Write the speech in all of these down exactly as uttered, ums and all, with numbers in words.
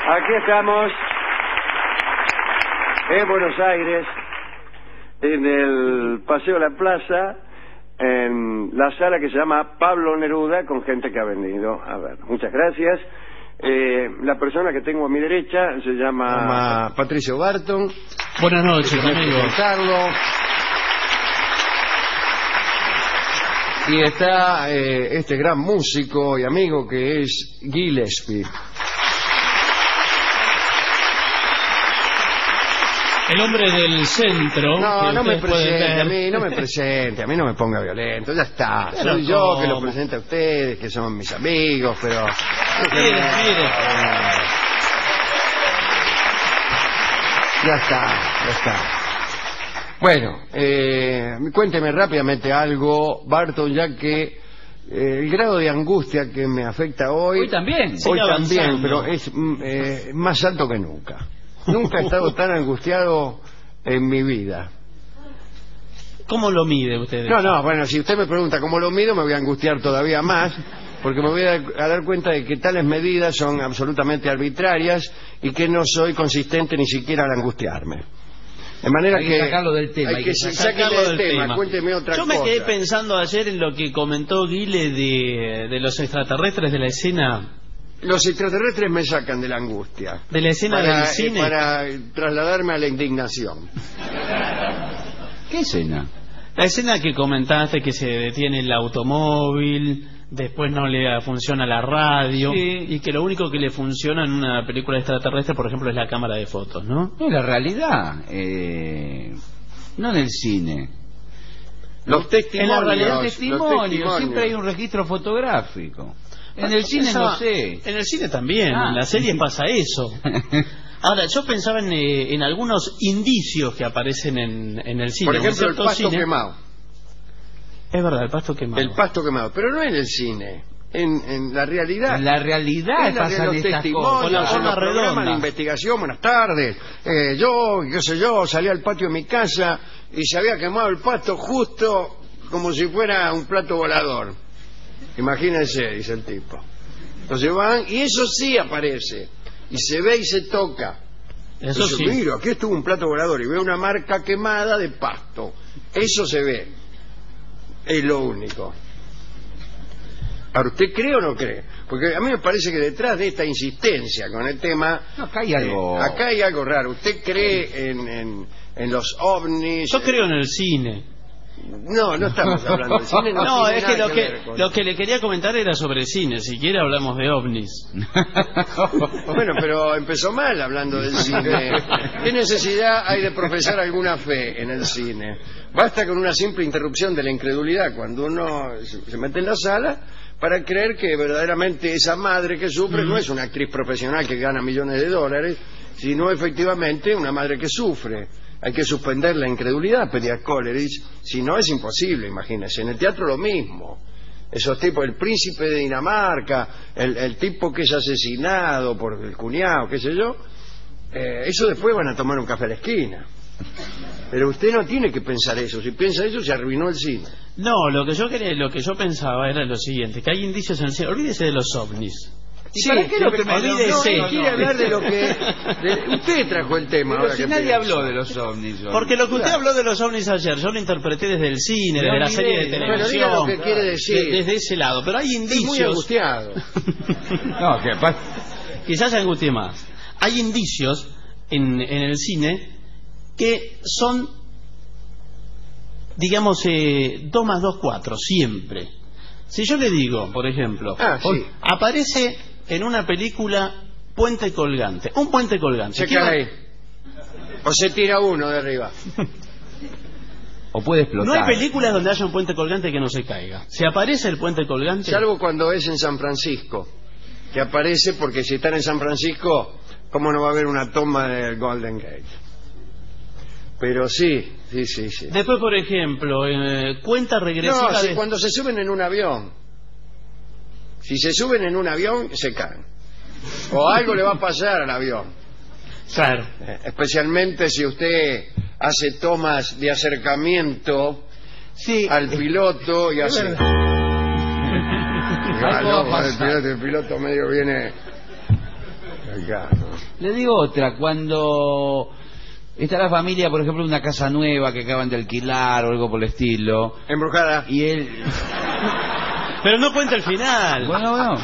Aquí estamos en Buenos Aires, en el Paseo de la Plaza, en la sala que se llama Pablo Neruda, con gente que ha venido. A ver, muchas gracias. Eh, la persona que tengo a mi derecha se llama, llama Patricio Barton. Buenas noches, amigo. Carlos. Y está eh, este gran músico y amigo que es Gillespie. El hombre del centro. No, no me presente a mí, no me presente, a mí no me ponga violento, ya está. Pero Soy yo ¿cómo? que lo presento a ustedes, que son mis amigos, pero... Mire, mire. Ya está, ya está. Bueno, eh, cuénteme rápidamente algo, Barton, ya que eh, el grado de angustia que me afecta hoy... Hoy también. Hoy también, pero es eh, más alto que nunca. Nunca he estado tan angustiado en mi vida. ¿Cómo lo mide usted? No, no, bueno, si usted me pregunta cómo lo mido, me voy a angustiar todavía más, porque me voy a, a dar cuenta de que tales medidas son absolutamente arbitrarias y que no soy consistente ni siquiera al angustiarme. De manera hay que... que sacarlo del tema. Hay, hay que, que sacarlo del, del tema. tema. Cuénteme otra Yo cosa. Yo me quedé pensando ayer en lo que comentó Guile de, de los extraterrestres de la escena... Los extraterrestres me sacan de la angustia. ¿De la escena para, del cine? Eh, para trasladarme a la indignación. ¿Qué escena? La escena que comentaste, que se detiene el automóvil, después no le funciona la radio, sí. Y que lo único que le funciona en una película extraterrestre, por ejemplo, es la cámara de fotos, ¿no? No, la realidad. Eh, no en el cine. Los testimonios. En la realidad, los testimonio, testimonios. siempre hay un registro fotográfico. En el cine Esa, no sé. En el cine también, ah. en la serie pasa eso. Ahora, yo pensaba en, eh, en algunos indicios que aparecen en, en el cine. Por ejemplo, el pasto cine. quemado. Es verdad, el pasto quemado. El pasto quemado, pero no en el cine. En, en la realidad. En la realidad en la, pasan los estas testimonios, cosas. Con la forma en los programas redonda. de investigación. Buenas tardes. Eh, yo, qué sé yo, salí al patio de mi casa y se había quemado el pasto justo como si fuera un plato volador. Imagínense, dice el tipo. Entonces van, y eso sí aparece, y se ve y se toca. Eso Entonces, sí. mira, aquí estuvo un plato volador y veo una marca quemada de pasto. Eso se ve. Es lo único. Ahora, ¿usted cree o no cree? Porque a mí me parece que detrás de esta insistencia con el tema... No, acá hay algo... Eh, acá hay algo raro. ¿Usted cree en, en, en los ovnis? Yo creo en el cine. No, no estamos hablando de cine. No, No, tiene es que nada lo ver que, con- lo que le quería comentar era sobre cine. Si quiere hablamos de ovnis. Bueno, pero empezó mal hablando del cine. ¿Qué necesidad hay de profesar alguna fe en el cine? Basta con una simple interrupción de la incredulidad cuando uno se mete en la sala para creer que verdaderamente esa madre que sufre no es una actriz profesional que gana millones de dólares, sino efectivamente una madre que sufre. Hay que suspender la incredulidad, pedía Coleridge, si no es imposible, imagínense. En el teatro lo mismo. Esos tipos, el príncipe de Dinamarca, el, el tipo que es asesinado por el cuñado, qué sé yo, eh, eso después van a tomar un café a la esquina. Pero usted no tiene que pensar eso. Si piensa eso, se arruinó el cine. No, lo que yo quería, lo que yo pensaba era lo siguiente, que hay indicios en el cine. Olvídese de los ovnis. ¿Y sí, para qué lo que me olvídese? No, no, quiere hablar de lo que... de- usted trajo el tema. Pero ahora si que nadie pienso. habló de los ovnis. hoy. Porque lo que usted Claro. habló de los ovnis ayer, yo lo interpreté desde el cine, Me desde la olvidé. serie de Bueno, televisión. diga lo que quiere decir. de- desde ese lado. Pero hay Estoy muy indicios... angustiado. No, que pasa... Quizás se angustie más. Hay indicios en, en el cine que son, digamos, eh, dos más dos, cuatro, siempre. Si yo le digo, por ejemplo, Ah, sí. aparece en una película Puente Colgante, un puente colgante. Se ¿Qué va- cae. O se tira uno de arriba. O puede explotar. No hay películas donde haya un puente colgante que no se caiga. Si aparece el puente colgante... Salvo cuando es en San Francisco, que aparece porque si están en San Francisco, ¿cómo no va a haber una toma del Golden Gate? Pero sí, sí, sí, sí. Después, por ejemplo, eh, cuenta regresiva No, si de... cuando se suben en un avión. Si se suben en un avión, se caen. O algo le va a pasar al avión. Claro. Eh, especialmente si usted hace tomas de acercamiento Sí. al piloto y hace... verdad. Ah, Algo va a no, el pasar. piloto, el piloto medio viene... americano. Le digo otra, cuando está la familia, por ejemplo, en una casa nueva que acaban de alquilar o algo por el estilo, Embrujada. y él... Pero no cuenta el final. Bueno, bueno.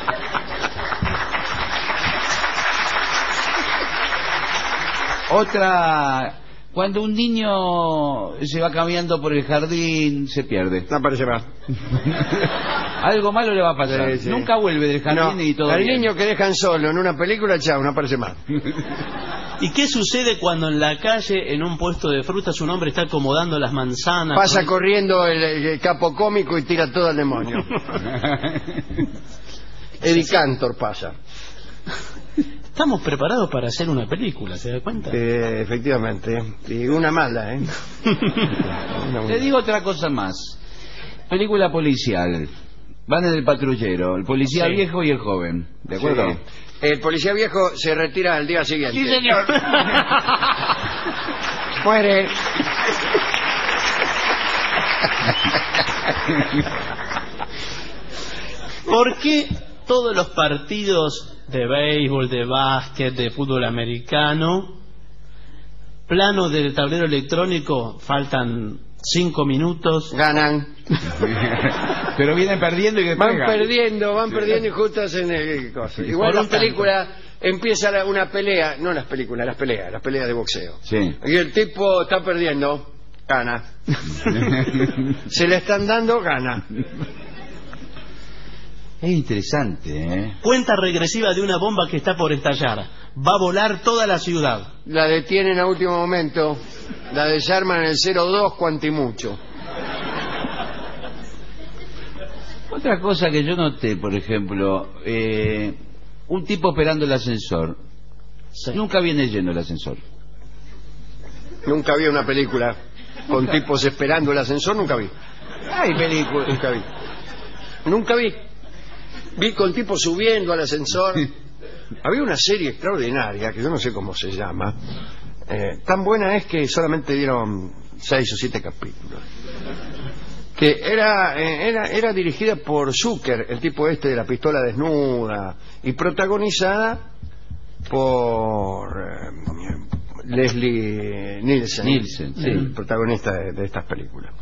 Otra, cuando un niño se va caminando por el jardín, se pierde. No aparece más. Algo malo le va a pasar. Sí, sí. Nunca vuelve del jardín No, y todo al bien. niño que dejan solo en una película, chao, no aparece más. ¿Y qué sucede cuando en la calle, en un puesto de frutas, un hombre está acomodando las manzanas? Pasa con- corriendo el, el capo cómico y tira todo al demonio. Eddie Cantor pasa. Estamos preparados para hacer una película, ¿se da cuenta? Eh, efectivamente. Y una mala, ¿eh? Una muy Le digo otra cosa más. Película policial. Van en el patrullero, el policía Sí. viejo y el joven. ¿De acuerdo? Sí. El policía viejo se retira al día siguiente. Sí, señor. Muere. ¿Por qué todos los partidos de béisbol, de básquet, de fútbol americano, plano del tablero electrónico, faltan cinco minutos? Ganan. Pero vienen perdiendo y después Van ganan. perdiendo, van perdiendo y justo hacen el coso. Igual Por las un tanto. películas empieza la- una pelea, no las películas, las peleas, las peleas de boxeo. Sí. Y el tipo está perdiendo, gana. Se le están dando, gana. Es interesante, ¿eh? Cuenta regresiva de una bomba que está por estallar. Va a volar toda la ciudad. La detienen a último momento, la desarman en el cero dos cuantimucho. Otra cosa que yo noté, por ejemplo, eh, un tipo esperando el ascensor. Sí. Nunca viene lleno el ascensor. Nunca vi una película con tipos esperando el ascensor, nunca vi. Hay películas. Nunca vi. Nunca vi. Vi con tipos subiendo al ascensor. Había una serie extraordinaria, que yo no sé cómo se llama. Eh, tan buena es que solamente dieron seis o siete capítulos. Que era, eh, era, era dirigida por Zucker, el tipo este de la pistola desnuda, y protagonizada por eh, Leslie Nielsen, Nielsen, sí. el protagonista de, de estas películas.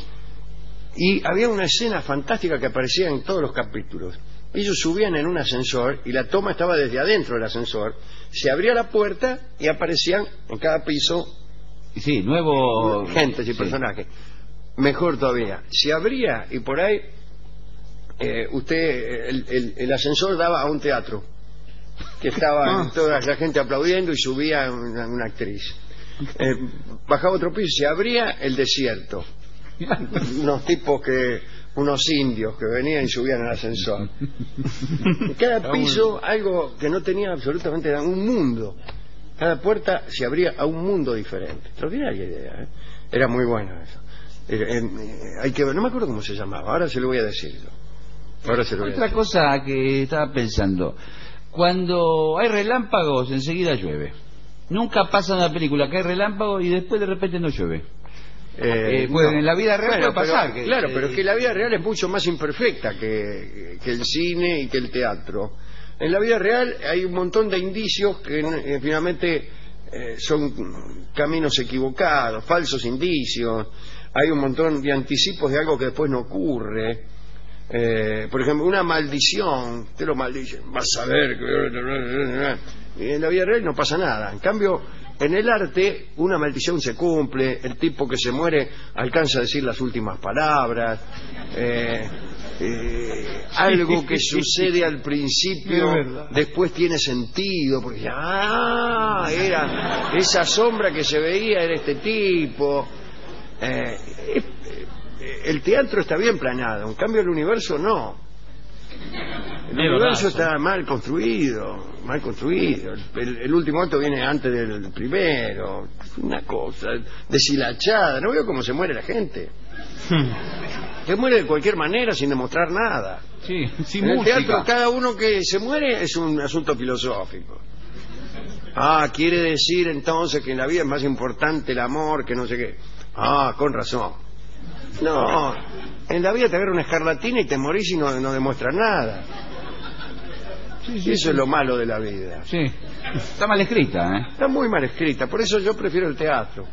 Y había una escena fantástica que aparecía en todos los capítulos. Ellos subían en un ascensor y la toma estaba desde adentro del ascensor. Se abría la puerta y aparecían en cada piso Sí, nuevo... gentes y Sí. personajes. Mejor todavía, se abría y por ahí eh, usted el, el, el ascensor daba a un teatro que estaba toda la gente aplaudiendo y subía una, una actriz. Eh, bajaba otro piso, se abría el desierto. Unos tipos que unos indios que venían y subían al ascensor. En cada piso algo que no tenía absolutamente nada, un mundo. Cada puerta se abría a un mundo diferente. Extraordinaria idea, ¿eh? Era muy bueno eso. Eh, eh, hay que ver, no me acuerdo cómo se llamaba, ahora se lo voy a decir yo. Ahora se lo voy a Otra decir. cosa que estaba pensando. Cuando hay relámpagos, enseguida llueve. Nunca pasa en la película que hay relámpagos y después de repente no llueve. Eh, bueno, en la vida real Bueno, puede pasar. pero- que- claro, eh, pero es que la vida real es mucho más imperfecta que, que el cine y que el teatro. En la vida real hay un montón de indicios que eh, finalmente eh, son caminos equivocados, falsos indicios. Hay un montón de anticipos de algo que después no ocurre. Eh, por ejemplo, una maldición, te lo maldicen, vas a ver que... Y en la vida real no pasa nada. En cambio, en el arte, una maldición se cumple, el tipo que se muere alcanza a decir las últimas palabras, eh, eh, algo que sucede al principio, Es verdad. después tiene sentido, porque ah, era esa sombra que se veía era este tipo. Eh, eh, eh, el teatro está bien planeado, en cambio el universo no. El Es universo verdad, está mal construido, mal construido. El, el último acto viene antes del primero. Una cosa deshilachada. No veo cómo se muere la gente. Se muere de cualquier manera sin demostrar nada. Sí, sin En el música. teatro cada uno que se muere es un asunto filosófico. Ah, quiere decir entonces que en la vida es más importante el amor que no sé qué. Ah, con razón. No, en la vida te agarra una escarlatina y te morís y no, no demuestras nada. Sí, sí, Eso sí. es lo malo de la vida. Sí. Está mal escrita, ¿eh? Está muy mal escrita, por eso yo prefiero el teatro.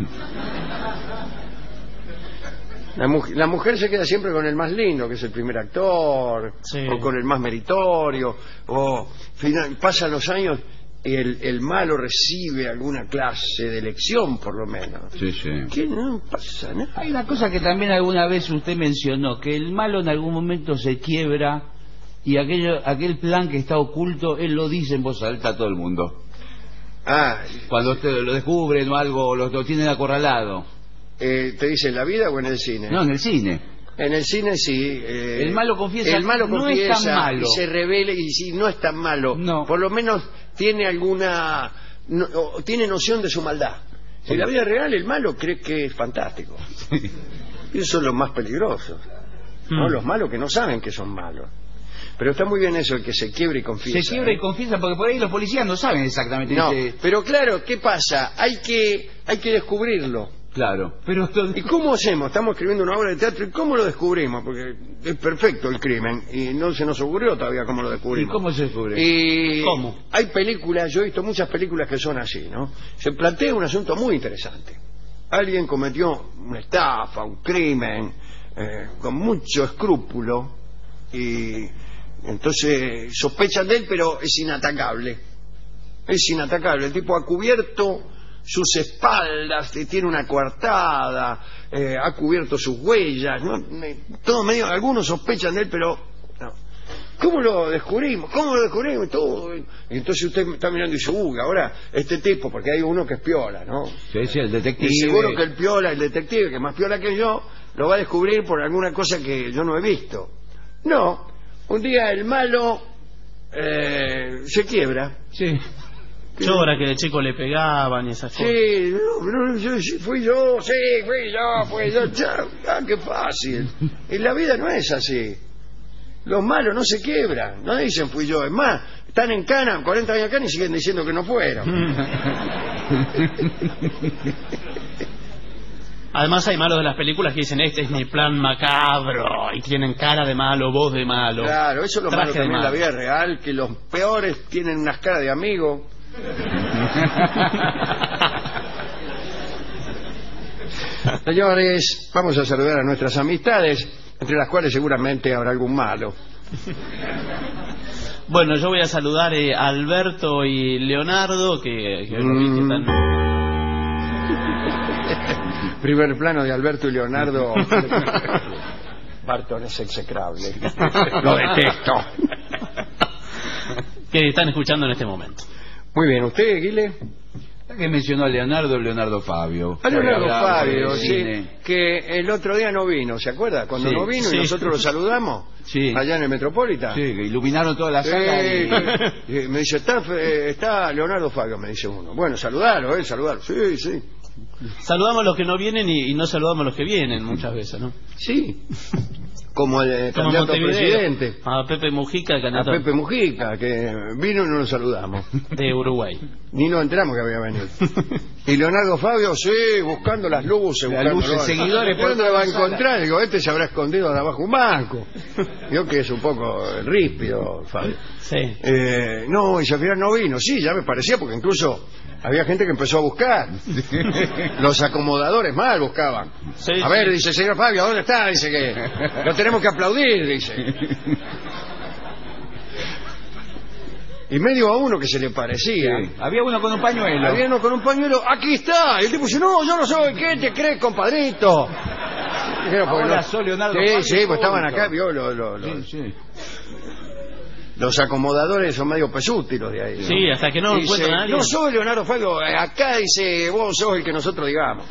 La, mu la mujer se queda siempre con el más lindo, que es el primer actor, sí. o con el más meritorio, o final, pasan los años y el, el malo recibe alguna clase de lección, por lo menos. Sí, sí. Que no pasa nada. Hay una cosa que también alguna vez usted mencionó, que el malo en algún momento se quiebra y aquello, aquel plan que está oculto, él lo dice en voz alta a todo el mundo. Ah, Cuando usted lo descubren o algo, lo, lo tienen acorralado. eh, ¿te dice en la vida o en el cine? No, en el cine. En el cine sí. Eh, El malo confiesa, el malo no es confiesa tan malo. y se revela y si no es tan malo. No. Por lo menos tiene alguna, no, o tiene noción de su maldad. En la vida real el malo cree que es fantástico. Y eso es lo más peligroso. ¿No? Mm. Los malos que no saben que son malos. Pero está muy bien eso, el que se quiebra y confiesa. Se quiebra ¿eh? y confiesa porque por ahí los policías no saben exactamente. No, Dice, pero claro, ¿qué pasa? Hay que, hay que descubrirlo. claro, pero esto- ¿Y cómo hacemos? Estamos escribiendo una obra de teatro y ¿cómo lo descubrimos? Porque es perfecto el crimen y no se nos ocurrió todavía cómo lo ¿y descubrimos. cómo se descubre? Y ¿Cómo? hay películas, yo he visto muchas películas que son así, ¿no? Se plantea un asunto muy interesante. Alguien cometió una estafa, un crimen, eh, con mucho escrúpulo y entonces sospechan de él, pero es inatacable. Es inatacable. El tipo ha cubierto sus espaldas, eh, tiene una coartada, eh, ha cubierto sus huellas, ¿no? Me- todo medio, algunos sospechan de él, pero no. ¿Cómo lo descubrimos? ¿Cómo lo descubrimos? Todo. Y entonces usted está mirando y dice, uy, ahora este tipo, porque hay uno que es piola, ¿no? Sí, sí, el detective. Y seguro que el piola, el detective, que es más piola que yo, lo va a descubrir por alguna cosa que yo no he visto. No, un día el malo eh, se quiebra. Sí. Llora que de chico le pegaban y esas cosas. Sí, no, pero yo, sí, fui yo, sí, fui yo, fui yo. Ya, ah, qué fácil. Y la vida no es así. Los malos no se quiebran, no dicen fui yo. Es más, están en cana, cuarenta años en cana y siguen diciendo que no fueron. Además hay malos de las películas que dicen, este es mi plan macabro, y tienen cara de malo, voz de malo. Claro, eso es lo traje malo de también en la malo. vida real, que los peores tienen unas caras de amigo. Señores, vamos a saludar a nuestras amistades, entre las cuales seguramente habrá algún malo. Bueno, yo voy a saludar eh, a Alberto y Leonardo, que, que lo vi que Mm. están... Primer plano de Alberto y Leonardo. Barton es execrable. Lo detesto. que están escuchando en este momento. Muy bien, ¿usted, Guile? Que mencionó a Leonardo, Leonardo Fabio. A Leonardo Hablaba Fabio, de sí, cine. que el otro día no vino, ¿se acuerda? Cuando Sí, no vino sí. y nosotros lo saludamos, Sí. allá en el Metropolitan. Sí, que iluminaron toda la Sí, sala y... y me dice, está, eh, está Leonardo Fabio, me dice uno. Bueno, saludalo, eh, saludalo. Sí, sí. Saludamos a los que no vienen y, y no saludamos a los que vienen muchas veces, ¿no? Sí. Como el eh, Como candidato a Montevideo, presidente, a Pepe Mujica, el a candidato Pepe Mujica, que vino y no lo saludamos. de Uruguay. Ni nos enteramos que había venido. Y Leonardo Fabio, sí, buscando las luces, Las buscando luces, los- seguidores por ¿Dónde toda va a la sala? encontrar? Digo, este se habrá escondido de abajo un banco. Yo que es un poco ríspido, Fabio. Sí. Eh, no, y al final no vino. Sí, ya me parecía, porque incluso había gente que empezó a buscar. Los acomodadores mal buscaban. Sí, A ver, sí. dice, señor Fabio, ¿dónde está? Dice que lo tenemos que aplaudir, dice. Y medio a uno que se le parecía. Sí. Había uno con un pañuelo. Había uno con un pañuelo, aquí está. Y el tipo dice, no, yo no soy, ¿qué te crees, compadrito? Dijeron, porque Ahora los- soy Leonardo Sí, Fabio sí, pues estaban juntos. acá, vio, lo- lo- lo- Sí, sí. los acomodadores son medio pesútiles de ahí. ¿no? Sí, hasta que no Dice, encuentran a alguien. no soy Leonardo Fabio, eh, acá dice, vos sos el que nosotros digamos.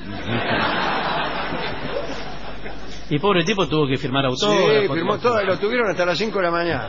Y pobre tipo tuvo que firmar Sí, autógrafos. firmó todo y lo tuvieron hasta las cinco de la mañana.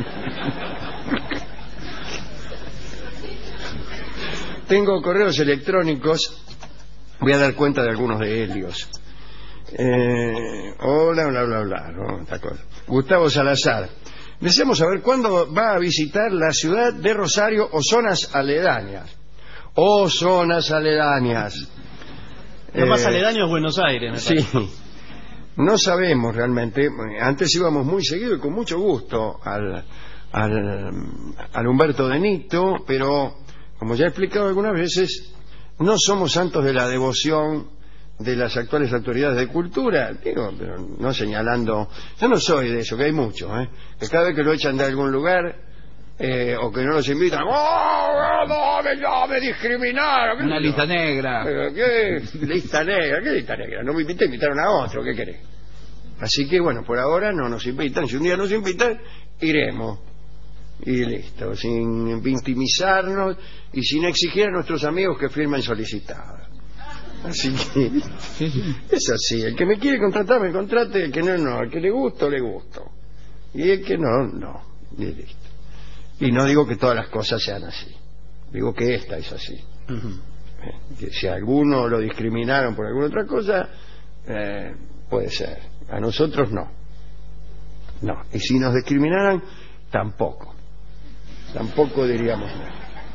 Tengo correos electrónicos, voy a dar cuenta de algunos de ellos. Eh, hola, bla, bla, bla, ¿no? Esta cosa. Gustavo Salazar. Deseamos saber cuándo va a visitar la ciudad de Rosario o zonas aledañas. O zonas aledañas. Lo más Eh, aledaño es Buenos Aires, me Sí, parece. no sabemos realmente. Antes íbamos muy seguido y con mucho gusto al, al, al Humberto de Nito, pero como ya he explicado algunas veces, no somos santos de la devoción de las actuales autoridades de cultura, digo, pero no señalando, yo no soy de eso, que hay muchos, ¿eh? Que cada vez que lo echan de algún lugar eh, o que no los invitan, ¡oh, no, me, no, me discriminaron! Una lista negra. ¿Pero qué lista negra? ¿Qué lista negra? No me invité, invitaron a otro, ¿qué querés? Así que bueno, por ahora no nos invitan, si un día nos invitan, iremos. Y listo, sin victimizarnos y sin exigir a nuestros amigos que firmen solicitadas. Así que es así, el que me quiere contratar me contrate, el que no, no, el que le gusto, le gusto, y el que no, no, y listo. Y no digo que todas las cosas sean así, digo que esta es así. Uh-huh. eh, que si a alguno lo discriminaron por alguna otra cosa, eh, puede ser, a nosotros no, no, y si nos discriminaran, tampoco, tampoco diríamos nada,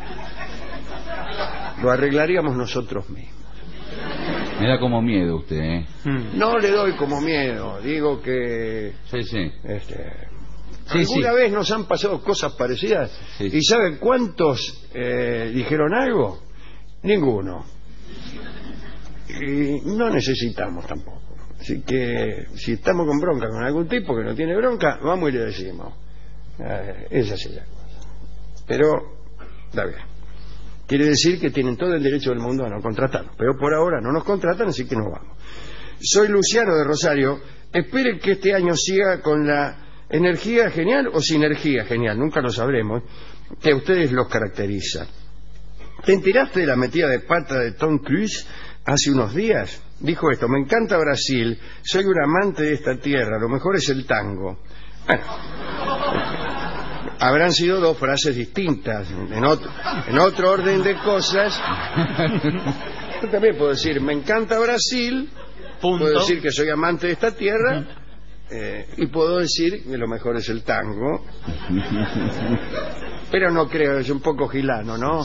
lo arreglaríamos nosotros mismos. Me da como miedo usted, ¿eh? No le doy como miedo, digo que... Sí, sí. Este, sí alguna sí. vez nos han pasado cosas parecidas. Sí. ¿Y saben cuántos eh, dijeron algo? Ninguno. Y no necesitamos tampoco. Así que si estamos con bronca con algún tipo que no tiene bronca, vamos y le decimos. Eh, es así la cosa. Pero, está bien. Quiere decir que tienen todo el derecho del mundo a no contratarnos, pero por ahora no nos contratan, así que nos vamos. Soy Luciano de Rosario. Esperen que este año siga con la energía genial o sinergia genial, nunca lo sabremos, que a ustedes los caracteriza. ¿Te enteraste de la metida de pata de Tom Cruise hace unos días? Dijo esto: me encanta Brasil, soy un amante de esta tierra, lo mejor es el tango. Bueno, habrán sido dos frases distintas, en otro, en otro orden de cosas. Yo también puedo decir, me encanta Brasil, punto. Puedo decir que soy amante de esta tierra, eh, y puedo decir que lo mejor es el tango. Pero no creo, es un poco gilano, ¿no?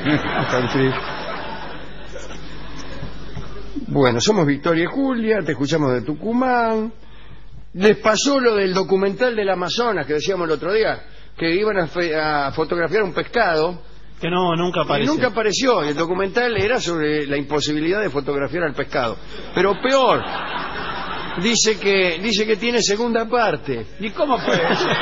Bueno, somos Victoria y Julia, te escuchamos de Tucumán. Les pasó lo del documental del Amazonas que decíamos el otro día, que iban a, fe, a fotografiar un pescado que no, nunca apareció. Y nunca apareció. El documental era sobre la imposibilidad de fotografiar al pescado. Pero peor, dice que dice que tiene segunda parte. ¿Y cómo puede ser?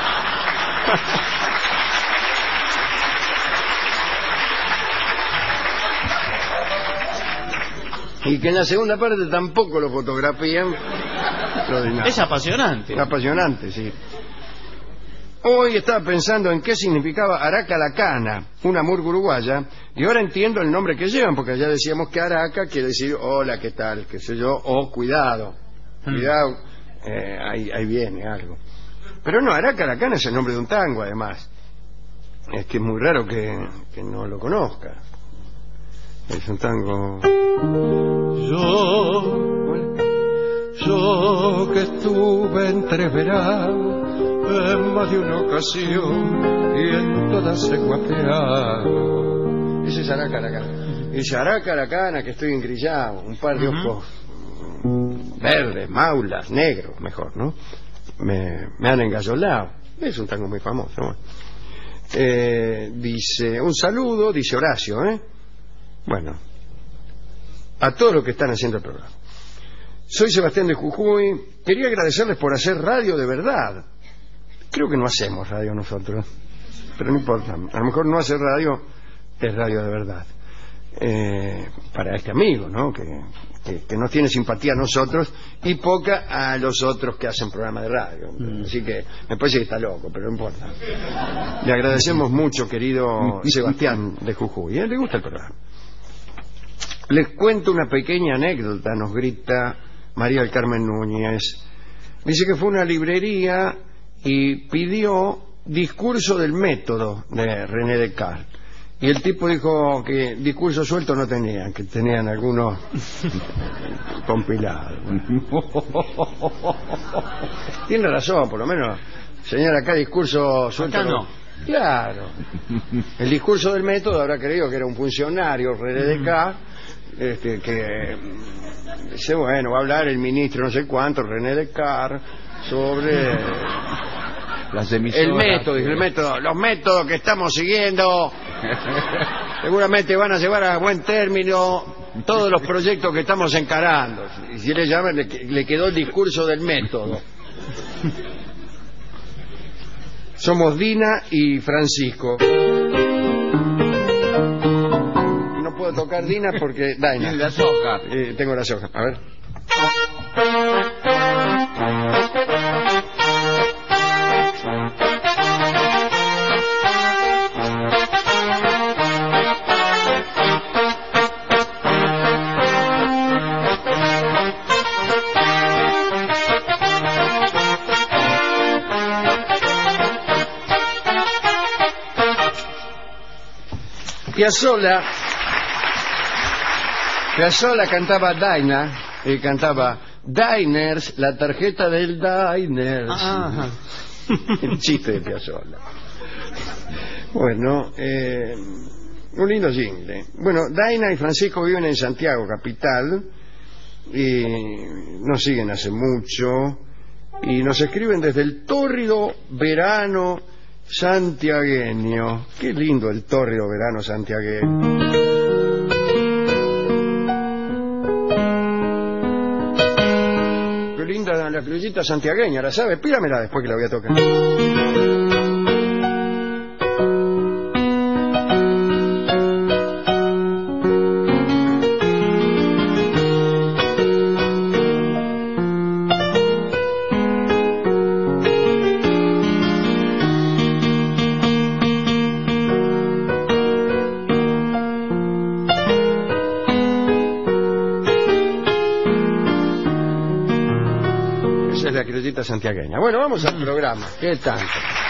Y que en la segunda parte tampoco lo fotografían. Es apasionante. Apasionante, sí. Hoy estaba pensando en qué significaba Araca la Cana, una murga uruguaya, y ahora entiendo el nombre que llevan, porque ya decíamos que Araca quiere decir hola, ¿qué tal? qué sé yo, o cuidado, cuidado, eh, ahí, ahí viene algo. Pero no, Araca la Cana es el nombre de un tango, además. Es que es muy raro que, que no lo conozca. Es un tango... Yo, yo que estuve en tres veranos, en más de una ocasión, y en todas he guapeado. Ese es Araca la Cana. Ese Araca la Cana, que estoy engrillado, un par de ojos uh-huh. verdes, maulas, negros, mejor, ¿no? Me, me han engallolado. Es un tango muy famoso, ¿no? Eh, dice, un saludo, dice Horacio, ¿eh? Bueno, a todos los que están haciendo el programa. Soy Sebastián de Jujuy. Quería agradecerles por hacer radio de verdad. Creo que no hacemos radio nosotros, pero no importa. A lo mejor no hacer radio es radio de verdad. Eh, para este amigo, ¿no? Que, que, que nos tiene simpatía a nosotros y poca a los otros que hacen programa de radio. Mm. Así que me parece que está loco, pero no importa. Le agradecemos mucho, querido Sebastián de Jujuy. ¿Eh? Le gusta el programa. Les cuento una pequeña anécdota, nos grita María del Carmen Núñez. Dice que fue a una librería y pidió Discurso del método de René Descartes. Y el tipo dijo que discurso suelto no tenían, que tenían algunos compilados. Tiene razón, por lo menos. Señora, acá discurso suelto. Acá no. Claro. El discurso del método habrá creído que era un funcionario, René Descartes, este, que dice, bueno, va a hablar el ministro no sé cuánto, René Descartes, sobre Las emisoras. El método, el método, los métodos que estamos siguiendo seguramente van a llevar a buen término todos los proyectos que estamos encarando. Y si le llaman, le, le quedó el discurso del método. Somos Dina y Francisco. No puedo tocar Dina porque... Dina. Tiene las hojas. Eh, tengo las hojas. A ver. Piazzolla, Piazzolla cantaba Dinah y cantaba Diners, la tarjeta del Diners. Ajá. El chiste de Piazzolla. Bueno, eh, un lindo jingle. Bueno, Dinah y Francisco viven en Santiago, capital, y nos siguen hace mucho, y nos escriben desde el tórrido verano santiagueño. Qué lindo el tórrido verano santiagueño. Qué linda la criollita santiagueña, ¿la sabe? Pídamela después que la voy a tocar. La criollita santiagueña. Bueno, vamos al programa. ¿Qué tanto?